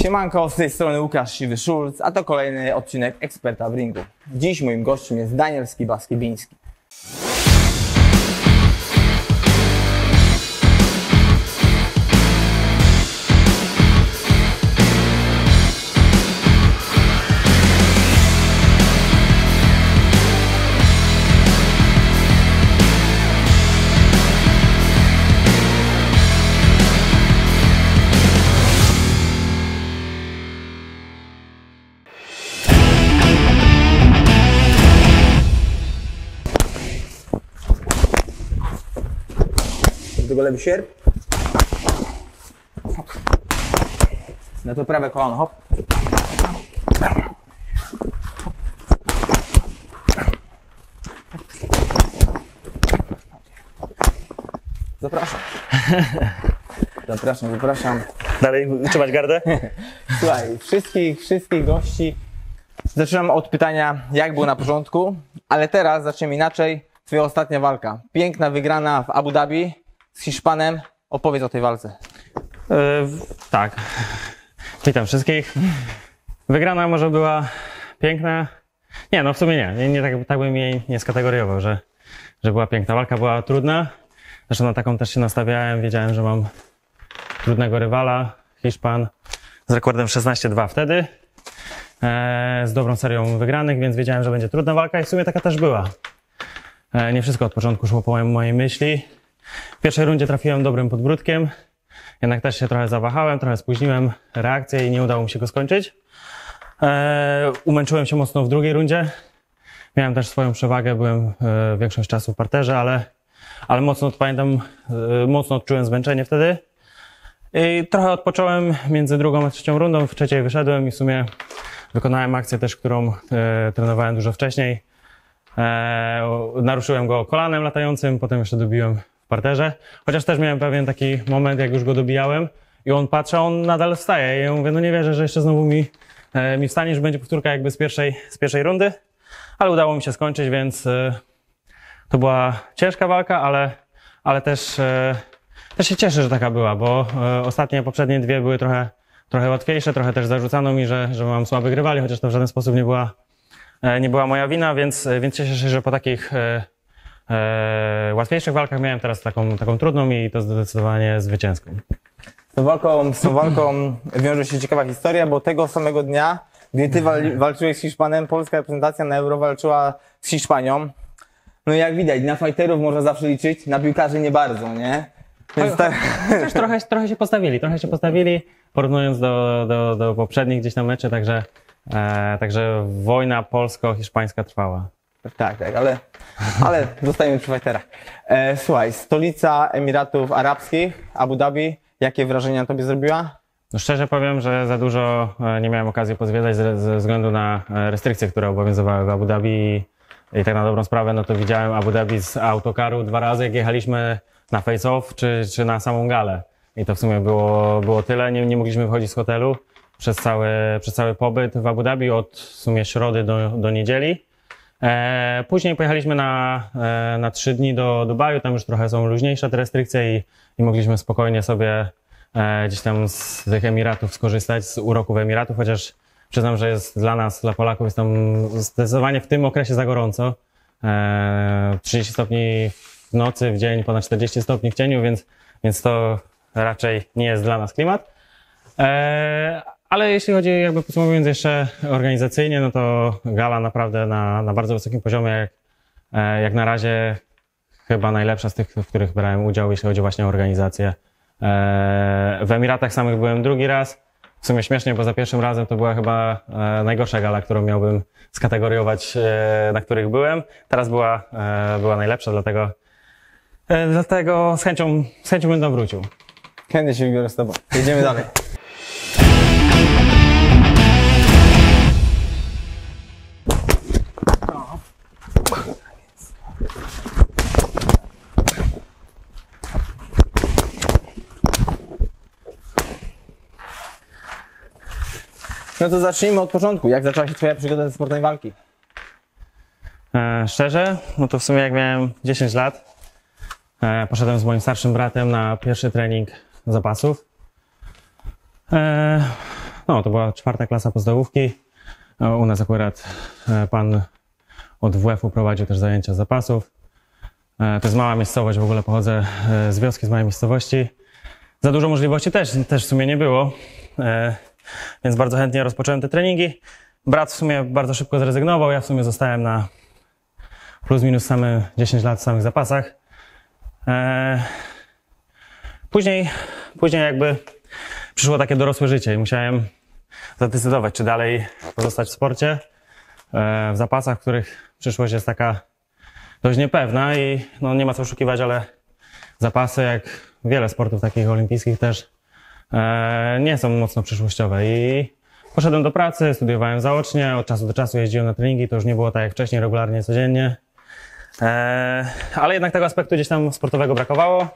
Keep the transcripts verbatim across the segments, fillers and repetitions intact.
Siemanko, z tej strony Łukasz Siwy-Szulc, a to kolejny odcinek Eksperta w ringu. Dziś moim gościem jest Daniel Skiba-Skibiński. Do tego lewy sierp. Na to prawe kolano, hop. Zapraszam. Zapraszam, zapraszam. Dalej utrzymać gardę? Słuchaj, wszystkich, wszystkich gości zaczynam od pytania, jak było na początku, ale teraz zaczniemy inaczej. Twoja ostatnia walka. Piękna wygrana w Abu Dhabi z Hiszpanem. Opowiedz o tej walce. Yy, tak. Witam wszystkich. Wygrana może była piękna. Nie, no w sumie nie. Nie, nie tak, tak bym jej nie skategoriował, że, że była piękna. Walka była trudna. Zresztą na taką też się nastawiałem. Wiedziałem, że mam trudnego rywala. Hiszpan z rekordem szesnaście dwa wtedy. E, z dobrą serią wygranych, więc wiedziałem, że będzie trudna walka i w sumie taka też była. E, nie wszystko od początku szło po mojej myśli. W pierwszej rundzie trafiłem dobrym podbródkiem, jednak też się trochę zawahałem, trochę spóźniłem reakcję i nie udało mi się go skończyć. E, umęczyłem się mocno w drugiej rundzie. Miałem też swoją przewagę, byłem e, większość czasu w parterze, ale, ale mocno pamiętam, e, mocno odczułem zmęczenie wtedy. I trochę odpocząłem między drugą a trzecią rundą, w trzeciej wyszedłem i w sumie wykonałem akcję też, którą e, trenowałem dużo wcześniej. E, naruszyłem go kolanem latającym, potem jeszcze dobiłem w parterze. Chociaż też miałem pewien taki moment, jak już go dobijałem i on patrzy, a on nadal wstaje. I ja mówię, no nie wierzę, że jeszcze znowu mi, e, mi wstanie, że będzie powtórka jakby z pierwszej, z pierwszej rundy. Ale udało mi się skończyć, więc e, to była ciężka walka, ale, ale też, e, też się cieszę, że taka była, bo e, ostatnie, poprzednie dwie były trochę, trochę łatwiejsze, trochę też zarzucano mi, że, że mam słabych rywali, chociaż to w żaden sposób nie była, e, nie była moja wina, więc, więc cieszę się, że po takich e, E, łatwiejszych walkach miałem teraz taką, taką trudną i to zdecydowanie zwycięską. Z tą walką, z tą walką wiąże się ciekawa historia, bo tego samego dnia, gdy ty wal, walczyłeś z Hiszpanem, polska reprezentacja na Euro walczyła z Hiszpanią. No i jak widać, na fighterów można zawsze liczyć, na piłkarzy nie bardzo, nie? Więc tak... Chociaż trochę, trochę się postawili, trochę się postawili, porównując do, do, do poprzednich gdzieś tam meczy, także, e, także wojna polsko-hiszpańska trwała. Tak, tak, ale, ale zostajemy przy fighterach. E, słuchaj, stolica Emiratów Arabskich, Abu Dhabi, jakie wrażenie na tobie zrobiła? No szczerze powiem, że za dużo nie miałem okazji pozwiedzać ze, ze względu na restrykcje, które obowiązywały w Abu Dhabi i, i tak na dobrą sprawę, no to widziałem Abu Dhabi z autokaru dwa razy, jak jechaliśmy na face-off czy, czy na samą galę. I to w sumie było, było tyle, nie, nie mogliśmy wychodzić z hotelu przez cały, przez cały pobyt w Abu Dhabi od w sumie środy do, do niedzieli. E, później pojechaliśmy na, e, na trzy dni do Dubaju, tam już trochę są luźniejsze te restrykcje i, i mogliśmy spokojnie sobie e, gdzieś tam z tych Emiratów skorzystać, z uroków Emiratów, chociaż przyznam, że jest dla nas, dla Polaków jest tam zdecydowanie w tym okresie za gorąco. E, trzydzieści stopni w nocy, w dzień, ponad czterdzieści stopni w cieniu, więc, więc to raczej nie jest dla nas klimat. E, Ale jeśli chodzi, jakby podsumowując jeszcze organizacyjnie, no to gala naprawdę na, na bardzo wysokim poziomie, jak, jak na razie chyba najlepsza z tych, w których brałem udział, jeśli chodzi właśnie o organizację. W Emiratach samych byłem drugi raz. W sumie śmiesznie, bo za pierwszym razem to była chyba najgorsza gala, którą miałbym skategoriować, na których byłem. Teraz była, była najlepsza, dlatego, dlatego z chęcią, z chęcią będę wrócił. Chętnie się wybiorę z tobą. Jedziemy dalej. No to zacznijmy od początku. Jak zaczęła się twoja przygoda ze sportem walki? E, szczerze, no to w sumie jak miałem dziesięć lat, e, poszedłem z moim starszym bratem na pierwszy trening zapasów. E, no to była czwarta klasa podstawówki. U nas akurat pan od W F-u prowadził też zajęcia z zapasów. To jest mała miejscowość, w ogóle pochodzę z wioski, z małej miejscowości. Za dużo możliwości też, też w sumie nie było, więc bardzo chętnie rozpocząłem te treningi. Brat w sumie bardzo szybko zrezygnował, ja w sumie zostałem na plus minus same dziesięć lat w samych zapasach. Później, później jakby przyszło takie dorosłe życie i musiałem zadecydować, czy dalej pozostać w sporcie, w zapasach, w których przyszłość jest taka dość niepewna i no nie ma co oszukiwać, ale zapasy, jak wiele sportów takich olimpijskich też nie są mocno przyszłościowe i poszedłem do pracy, studiowałem zaocznie, od czasu do czasu jeździłem na treningi, to już nie było tak jak wcześniej, regularnie, codziennie, ale jednak tego aspektu gdzieś tam sportowego brakowało.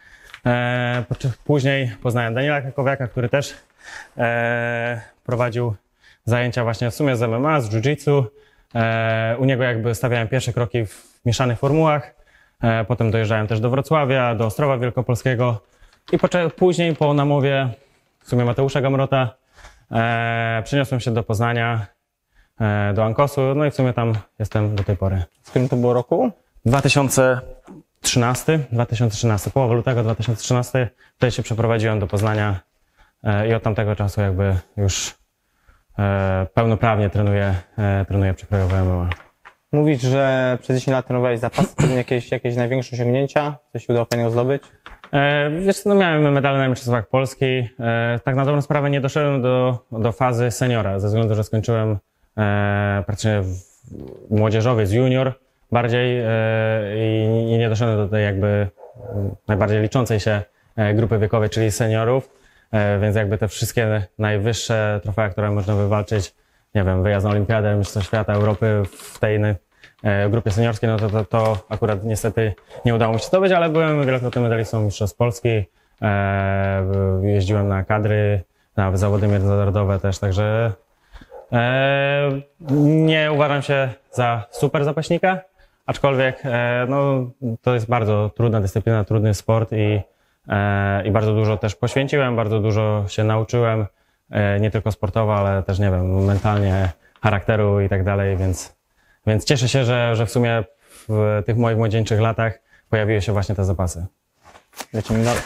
Później poznałem Daniela Krakowiaka, który też prowadził zajęcia właśnie w sumie z M M A, z jiu-jitsu. U niego jakby stawiałem pierwsze kroki w mieszanych formułach. Potem dojeżdżałem też do Wrocławia, do Ostrowa Wielkopolskiego i później po namowie w sumie Mateusza Gamrota przeniosłem się do Poznania, do Ankosu, no i w sumie tam jestem do tej pory. W którym to było roku? dwa tysiące trzynasty, dwa tysiące trzynasty, połowa lutego dwa tysiące trzynasty, tutaj się przeprowadziłem do Poznania i od tamtego czasu jakby już pełnoprawnie trenuję, trenuję przekrojowe M M A. Mówisz, że przez dziesięć lat trenowałeś zapasy, to jakieś, jakieś największe osiągnięcia? Coś się udało fajnego zdobyć? E, wiesz co, no miałem medale na Mistrzostwach Polski. E, tak na dobrą sprawę nie doszedłem do, do fazy seniora, ze względu, że skończyłem e, praktycznie młodzieżowiec, junior bardziej e, i, i nie doszedłem do tej jakby najbardziej liczącej się grupy wiekowej, czyli seniorów, e, więc jakby te wszystkie najwyższe trofea, które można wywalczyć, nie wiem, wyjazd na Olimpiadę, Mistrzostwa Świata, Europy w tej e, grupie seniorskiej, no to, to, to akurat niestety nie udało mi się zdobyć, ale byłem wielokrotnym medalistą Mistrzostw Polski, e, jeździłem na kadry, na zawody międzynarodowe też, także e, nie uważam się za super zapaśnika, aczkolwiek e, no, to jest bardzo trudna dyscyplina, trudny sport i, e, i bardzo dużo też poświęciłem, bardzo dużo się nauczyłem. Nie tylko sportowo, ale też, nie wiem, mentalnie, charakteru i tak dalej, więc, więc cieszę się, że, że w sumie w tych moich młodzieńczych latach pojawiły się właśnie te zapasy. Lecimy dalej.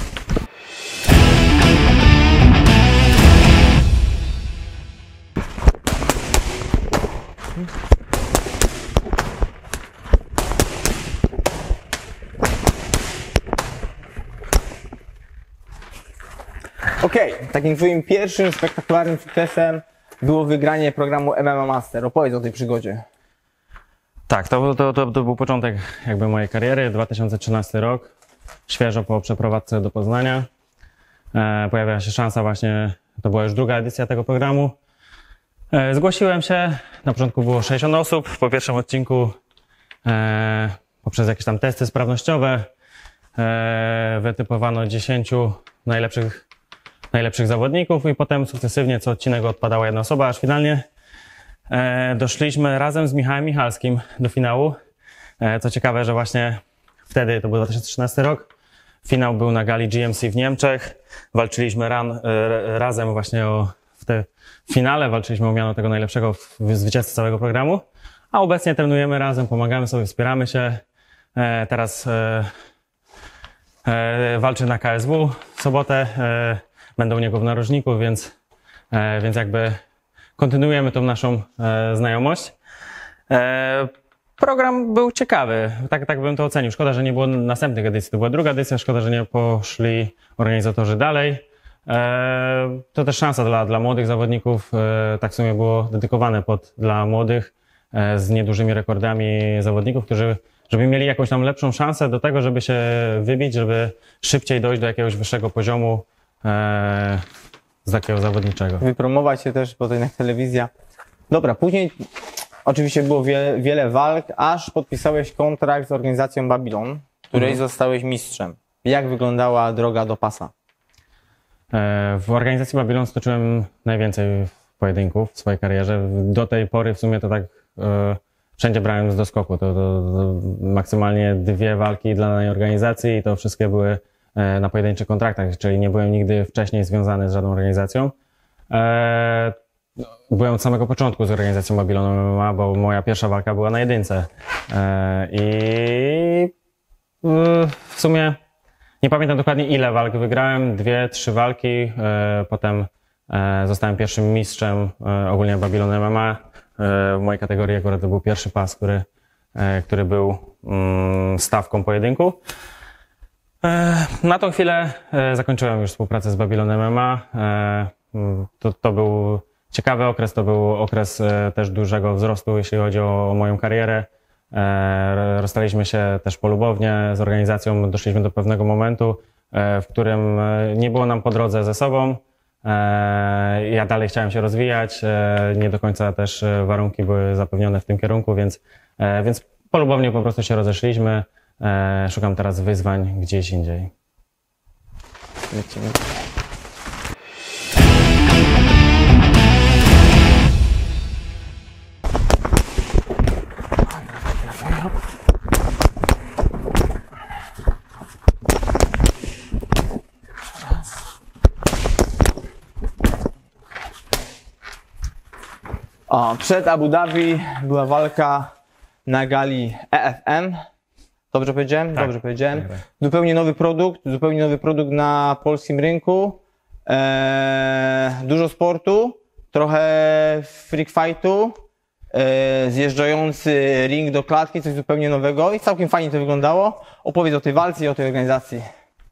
Okej, okay. Takim twoim pierwszym spektakularnym sukcesem było wygranie programu M M A Master. Opowiedz o tej przygodzie. Tak, to, to, to, to był początek jakby mojej kariery, dwa tysiące trzynasty rok, świeżo po przeprowadzce do Poznania. E, pojawiła się szansa właśnie, to była już druga edycja tego programu. E, zgłosiłem się, na początku było sześćdziesiąt osób, po pierwszym odcinku e, poprzez jakieś tam testy sprawnościowe e, wytypowano dziesięciu najlepszych najlepszych zawodników i potem sukcesywnie co odcinek odpadała jedna osoba, aż finalnie e, doszliśmy razem z Michałem Michalskim do finału. E, co ciekawe, że właśnie wtedy, to był dwa tysiące trzynasty rok, finał był na gali G M C w Niemczech. Walczyliśmy ran, e, razem właśnie o, w te finale, walczyliśmy o miano tego najlepszego zwycięzcy całego programu, a obecnie trenujemy razem, pomagamy sobie, wspieramy się. E, teraz e, e, walczy na K S W w sobotę. E, Będę u niego w narożniku, więc, e, więc jakby kontynuujemy tą naszą e, znajomość. E, program był ciekawy, tak, tak bym to ocenił. Szkoda, że nie było następnych edycji. To była druga edycja, szkoda, że nie poszli organizatorzy dalej. E, to też szansa dla, dla młodych zawodników. E, tak w sumie było dedykowane pod, dla młodych e, z niedużymi rekordami zawodników, którzy żeby mieli jakąś tam lepszą szansę do tego, żeby się wybić, żeby szybciej dojść do jakiegoś wyższego poziomu Eee, z takiego zawodniczego. Wypromować się też, bo to jednak telewizja. Dobra, później oczywiście było wiele, wiele walk, aż podpisałeś kontrakt z organizacją Babylon, której mhm. zostałeś mistrzem. Jak wyglądała droga do pasa? Eee, w organizacji Babylon stoczyłem najwięcej pojedynków w swojej karierze. Do tej pory w sumie to tak e, wszędzie brałem z doskoku. To, to, to maksymalnie dwie walki dla danej organizacji i to wszystkie były na pojedynczych kontraktach, czyli nie byłem nigdy wcześniej związany z żadną organizacją. E, byłem od samego początku z organizacją Babylon M M A, bo moja pierwsza walka była na jedynce. E, I y, w sumie nie pamiętam dokładnie ile walk wygrałem, dwie, trzy walki, e, potem e, zostałem pierwszym mistrzem e, ogólnie Babylon M M A. E, w mojej kategorii akurat to był pierwszy pas, który, e, który był mm, stawką pojedynku. E, na tą chwilę e, zakończyłem już współpracę z Babylon M M A. E, to, to był ciekawy okres, to był okres e, też dużego wzrostu, jeśli chodzi o, o moją karierę. E, rozstaliśmy się też polubownie z organizacją, doszliśmy do pewnego momentu, e, w którym e, nie było nam po drodze ze sobą. E, ja dalej chciałem się rozwijać, e, nie do końca też e, warunki były zapewnione w tym kierunku, więc, e, więc polubownie po prostu się rozeszliśmy. E, szukam teraz wyzwań gdzieś indziej. Lecimy. O, przed Abu Dhabi była walka na gali E F M. Dobrze powiedziałem? Tak. Dobrze powiedziałem. Tak, tak. Zupełnie nowy produkt, zupełnie nowy produkt na polskim rynku. Eee, dużo sportu, trochę freak fightu, eee, zjeżdżający ring do klatki, coś zupełnie nowego i całkiem fajnie to wyglądało. Opowiedz o tej walce i o tej organizacji.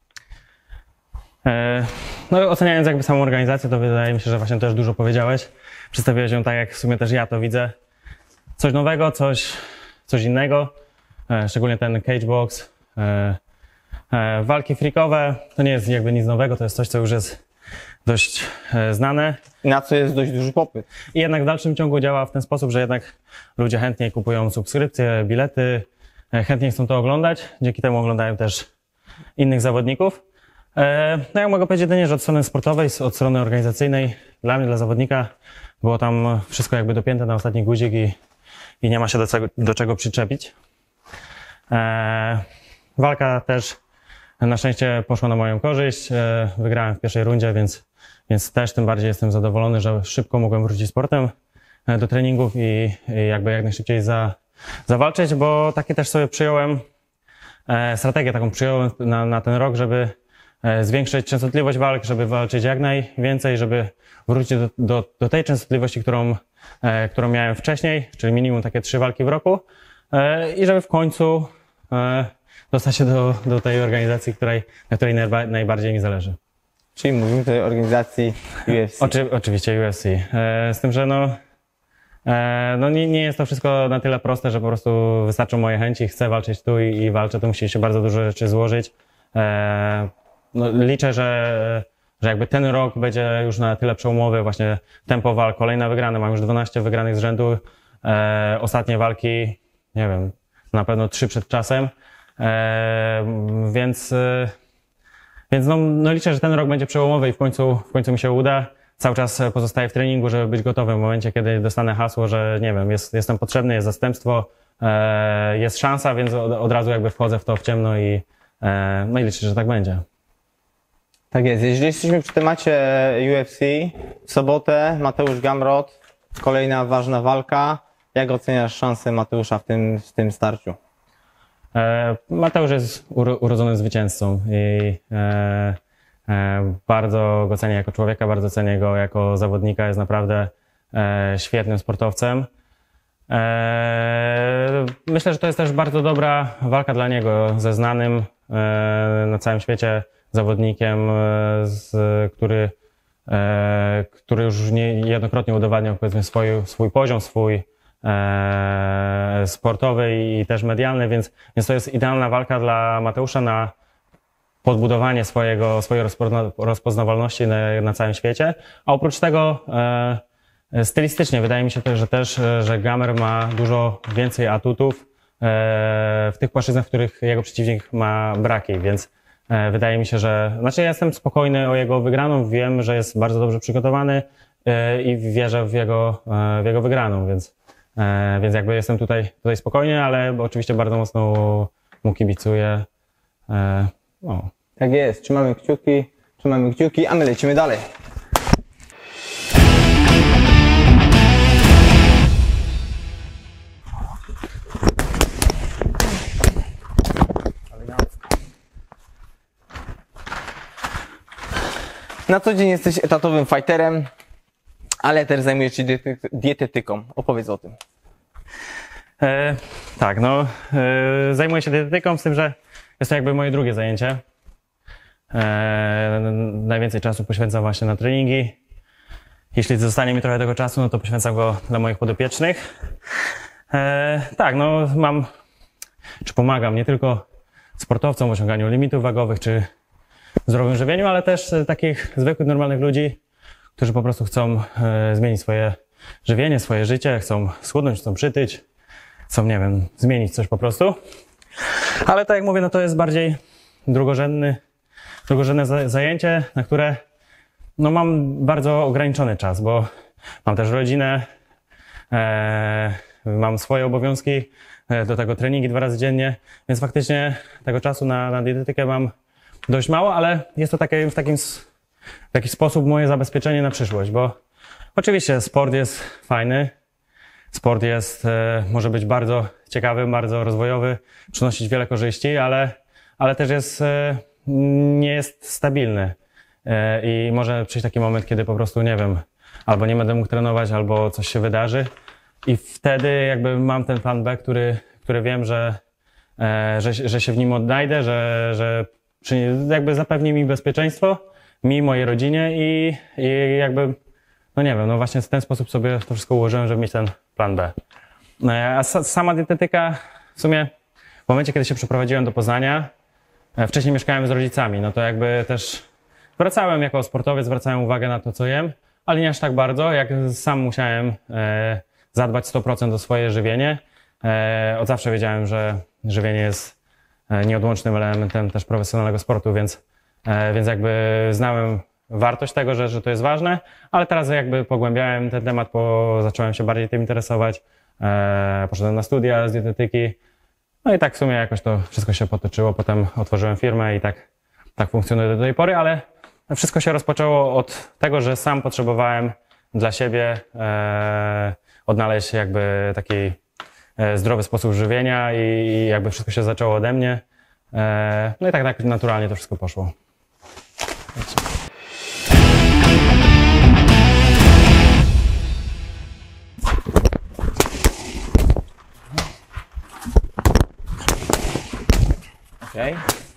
E, no oceniając jakby samą organizację, to wydaje mi się, że właśnie też dużo powiedziałeś. Przedstawiłeś ją tak, jak w sumie też ja to widzę. Coś nowego, coś, coś innego. E, szczególnie ten cagebox. E, e, walki freakowe to nie jest jakby nic nowego, to jest coś, co już jest dość e, znane. Na co jest dość duży popyt. I jednak w dalszym ciągu działa w ten sposób, że jednak ludzie chętniej kupują subskrypcje, bilety, e, chętniej chcą to oglądać. Dzięki temu oglądają też innych zawodników. E, no jak mogę powiedzieć jedynie, że od strony sportowej, od strony organizacyjnej, dla mnie, dla zawodnika, było tam wszystko jakby dopięte na ostatni guzik i, i nie ma się do, czego, do czego przyczepić. E, walka też na szczęście poszła na moją korzyść. E, wygrałem w pierwszej rundzie, więc, więc też tym bardziej jestem zadowolony, że szybko mogłem wrócić sportem e, do treningów i, i jakby jak najszybciej za, zawalczyć, bo takie też sobie przyjąłem, e, strategię taką przyjąłem na, na ten rok, żeby e, zwiększyć częstotliwość walk, żeby walczyć jak najwięcej, żeby wrócić do, do, do tej częstotliwości, którą, e, którą miałem wcześniej, czyli minimum takie trzy walki w roku e, i żeby w końcu e, dostać się do, do tej organizacji, której, na której najba, najbardziej mi zależy. Czyli mówimy tutaj o organizacji U F C. Oczy, oczywiście U F C. E, z tym, że no, e, no nie, nie jest to wszystko na tyle proste, że po prostu wystarczą moje chęci, chcę walczyć tu i, i walczę, to musi się bardzo dużo rzeczy złożyć. E, no, liczę, że, że jakby ten rok będzie już na tyle przełomowy, właśnie tempo walk, kolejne wygrane, mam już dwanaście wygranych z rzędu, e, ostatnie walki, nie wiem, na pewno trzy przed czasem, e, więc, e, więc no, no liczę, że ten rok będzie przełomowy i w końcu, w końcu mi się uda. Cały czas pozostaję w treningu, żeby być gotowy w momencie, kiedy dostanę hasło, że nie wiem, jest, jestem potrzebny, jest zastępstwo, e, jest szansa, więc od, od razu jakby wchodzę w to w ciemno i, e, no i liczę, że tak będzie. Tak jest. Jeżeli jesteśmy przy temacie U F C, w sobotę Mateusz Gamrot, kolejna ważna walka. Jak oceniasz szansę Mateusza w tym, w tym starciu? E, Mateusz jest uro, urodzonym zwycięzcą i e, e, bardzo go cenię jako człowieka, bardzo cenię go jako zawodnika, jest naprawdę e, świetnym sportowcem. E, myślę, że to jest też bardzo dobra walka dla niego ze znanym e, na całym świecie zawodnikiem, e, z, który, e, który już niejednokrotnie udowadniał powiedzmy swój, swój poziom, swój e, sportowy i też medialny, więc, więc to jest idealna walka dla Mateusza na podbudowanie swojego, swojej rozpozna, rozpoznawalności na, na całym świecie. A oprócz tego e, stylistycznie wydaje mi się też, że też, że Gamer ma dużo więcej atutów e, w tych płaszczyznach, w których jego przeciwnik ma braki, więc e, wydaje mi się, że, znaczy ja jestem spokojny o jego wygraną, wiem, że jest bardzo dobrze przygotowany e, i wierzę w jego, e, w jego wygraną, więc, e, więc jakby jestem tutaj, tutaj spokojny, ale oczywiście bardzo mocno mu kibicuję. E, no. Tak jest. Trzymamy kciuki, trzymamy kciuki, a my lecimy dalej. Na co dzień jesteś etatowym fighterem, ale też zajmujesz się diety dietetyką. Opowiedz o tym. E, tak, no e, zajmuję się dietetyką, z tym, że jest to jakby moje drugie zajęcie. E, najwięcej czasu poświęcam właśnie na treningi. Jeśli zostanie mi trochę tego czasu, no to poświęcam go dla moich podopiecznych. E, tak, no mam, czy pomagam nie tylko sportowcom w osiąganiu limitów wagowych, czy zdrowym żywieniu, ale też takich zwykłych, normalnych ludzi, którzy po prostu chcą e, zmienić swoje żywienie, swoje życie, chcą schudnąć, chcą przytyć, chcą, nie wiem, zmienić coś po prostu. Ale tak jak mówię, no to jest bardziej drugorzędny, drugorzędne zajęcie, na które no mam bardzo ograniczony czas, bo mam też rodzinę, e, mam swoje obowiązki, e, do tego treningi dwa razy dziennie, więc faktycznie tego czasu na, na dietetykę mam dość mało, ale jest to takie, w, takim, w jakiś sposób moje zabezpieczenie na przyszłość, bo oczywiście sport jest fajny, sport jest, e, może być bardzo ciekawy, bardzo rozwojowy, przynosić wiele korzyści, ale, ale też jest, e, nie jest stabilny. E, I może przyjść taki moment, kiedy po prostu, nie wiem, albo nie będę mógł trenować, albo coś się wydarzy. I wtedy jakby mam ten plan B, który, który wiem, że, e, że, że się w nim odnajdę, że, że przy, jakby zapewni mi bezpieczeństwo, mi, mojej rodzinie i, i jakby, no nie wiem, no właśnie w ten sposób sobie to wszystko ułożyłem, żeby mieć ten plan B. A sama dietetyka, w sumie w momencie, kiedy się przeprowadziłem do Poznania, wcześniej mieszkałem z rodzicami, no to jakby też wracałem jako sportowiec, zwracałem uwagę na to, co jem, ale nie aż tak bardzo, jak sam musiałem e, zadbać sto procent o swoje żywienie. E, od zawsze wiedziałem, że żywienie jest nieodłącznym elementem też profesjonalnego sportu, więc, e, więc jakby znałem wartość tego, że, że to jest ważne, ale teraz jakby pogłębiałem ten temat, bo zacząłem się bardziej tym interesować, e, poszedłem na studia z dietetyki, no i tak w sumie jakoś to wszystko się potoczyło, potem otworzyłem firmę i tak, tak funkcjonuje do tej pory, ale wszystko się rozpoczęło od tego, że sam potrzebowałem dla siebie e, odnaleźć jakby taki e, zdrowy sposób żywienia i, i jakby wszystko się zaczęło ode mnie, e, no i tak, tak naturalnie to wszystko poszło. Okay.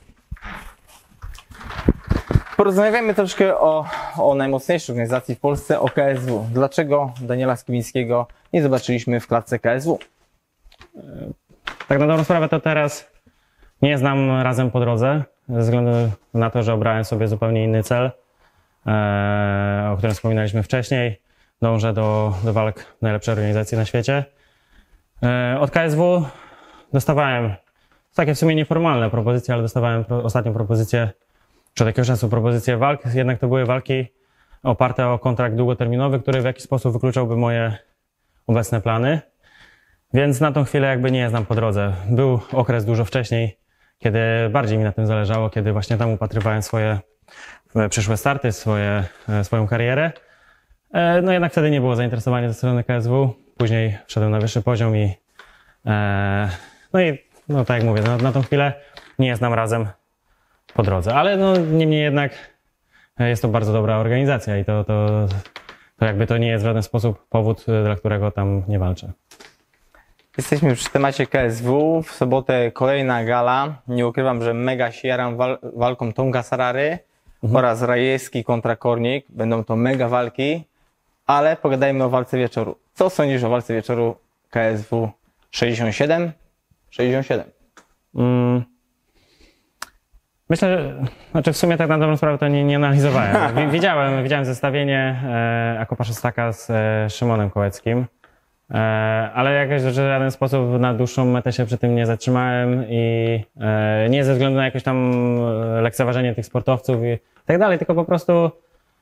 Porozmawiajmy troszkę o, o najmocniejszej organizacji w Polsce, o K S W. Dlaczego Daniela Skibińskiego nie zobaczyliśmy w klatce K S W? Tak na dobrą sprawę to teraz nie znam Razem po drodze, ze względu na to, że obrałem sobie zupełnie inny cel, e, o którym wspominaliśmy wcześniej. Dążę do, do walk w najlepszej organizacji na świecie. E, od K S W dostawałem takie w sumie nieformalne propozycje, ale dostawałem pro, ostatnią propozycję, czy od jakiegoś czasu propozycję walk, jednak to były walki oparte o kontrakt długoterminowy, który w jakiś sposób wykluczałby moje obecne plany. Więc na tą chwilę jakby nie znam po drodze. Był okres dużo wcześniej, kiedy bardziej mi na tym zależało, kiedy właśnie tam upatrywałem swoje przyszłe starty, swoje, swoją karierę. No jednak wtedy nie było zainteresowania ze strony K S W. Później wszedłem na wyższy poziom i no i no tak jak mówię, na, na tą chwilę nie znam Razem po drodze. Ale no niemniej jednak jest to bardzo dobra organizacja i to, to, to jakby to nie jest w żaden sposób powód, dla którego tam nie walczę. Jesteśmy przy temacie K S W. W sobotę kolejna gala. Nie ukrywam, że mega się jaram wal walką Tomka Sarary mhm. oraz Rajewski kontra Kornik. Będą to mega walki, ale pogadajmy o walce wieczoru. Co sądzisz o walce wieczoru K S W sześćdziesiąt siedem? sześćdziesiąt siedem. Mm. Myślę, że znaczy w sumie tak na dobrą sprawę to nie, nie analizowałem. Widziałem, widziałem zestawienie e, Akopa Szostaka z e, Szymonem Kołeckim. Ale jakoś w żaden sposób na dłuższą metę się przy tym nie zatrzymałem i nie ze względu na jakieś tam lekceważenie tych sportowców i tak dalej, tylko po prostu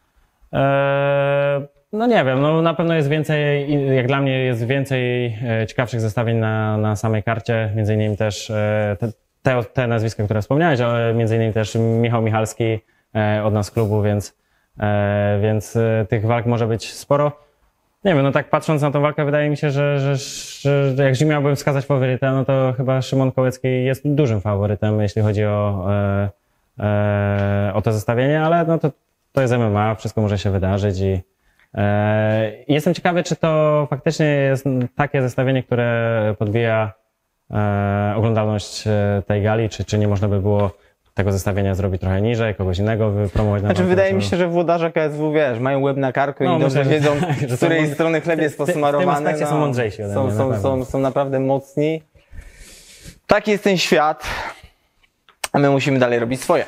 no nie wiem, no na pewno jest więcej, jak dla mnie jest więcej ciekawszych zestawień na, na samej karcie, między innymi też te, te, te nazwiska, które wspomniałeś, ale między innymi też Michał Michalski od nas z klubu, więc, więc tych walk może być sporo. Nie wiem, no tak patrząc na tą walkę, wydaje mi się, że, że, że jak miałbym wskazać faworyta, no to chyba Szymon Kołecki jest dużym faworytem, jeśli chodzi o, e, e, o to zestawienie, ale no to to jest M M A, wszystko może się wydarzyć i e, jestem ciekawy, czy to faktycznie jest takie zestawienie, które podbija e, oglądalność e, tej gali, czy, czy nie można by było tego zestawienia zrobić trochę niżej, kogoś innego wypromować na Znaczy, walkę wydaje mi wieczorową. się, że włodarze K S W, wiesz, mają łeb na karku No, i dobrze myślę, że wiedzą, tak, że z są której mądrzy. strony chleb jest Ty- ty- w tym posmarowany. aspekcie są mądrzejsi ode są, mnie, na są, pewno. są, są naprawdę mocni. Taki jest ten świat, a my musimy dalej robić swoje.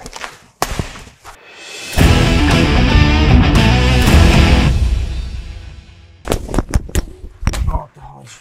O to chodzi.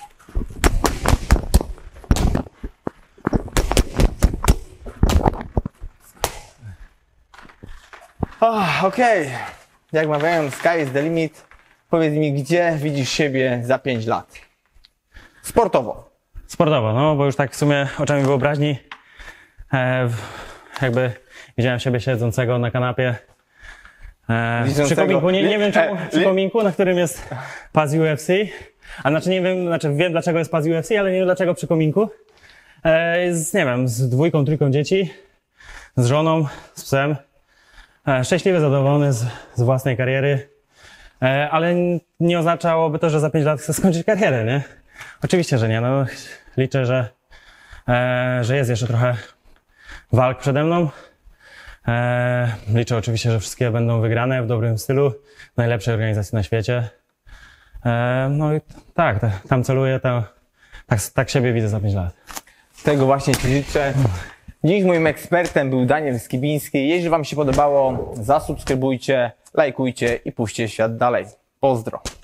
Oh, Okej, jak mawiają, sky is the limit. Powiedz mi, gdzie widzisz siebie za pięć lat? Sportowo. Sportowo, no bo już tak w sumie oczami wyobraźni e, w- jakby widziałem siebie siedzącego na kanapie e, przy Widzącego- kominku, nie, nie wiem czemu, E, przy li- kominku, na którym jest pas U F C, a znaczy nie wiem, znaczy wiem dlaczego jest pas U F C, ale nie wiem dlaczego przy kominku. E, z, nie wiem, z dwójką, trójką dzieci, z żoną, z psem. E, szczęśliwy, zadowolony z, z własnej kariery, e, ale n- nie oznaczałoby to, że za pięć lat chcę skończyć karierę, nie? Oczywiście, że nie. No, liczę, że, e, że jest jeszcze trochę walk przede mną. E, liczę oczywiście, że wszystkie będą wygrane w dobrym stylu, w najlepszej organizacji na świecie. E, no i tak, ta- tam celuję, to, tak, tak siebie widzę za pięć lat. Tego właśnie Ci życzę. Dziś moim ekspertem był Daniel Skibiński. Jeśli Wam się podobało, zasubskrybujcie, lajkujcie i puśćcie świat dalej. Pozdro.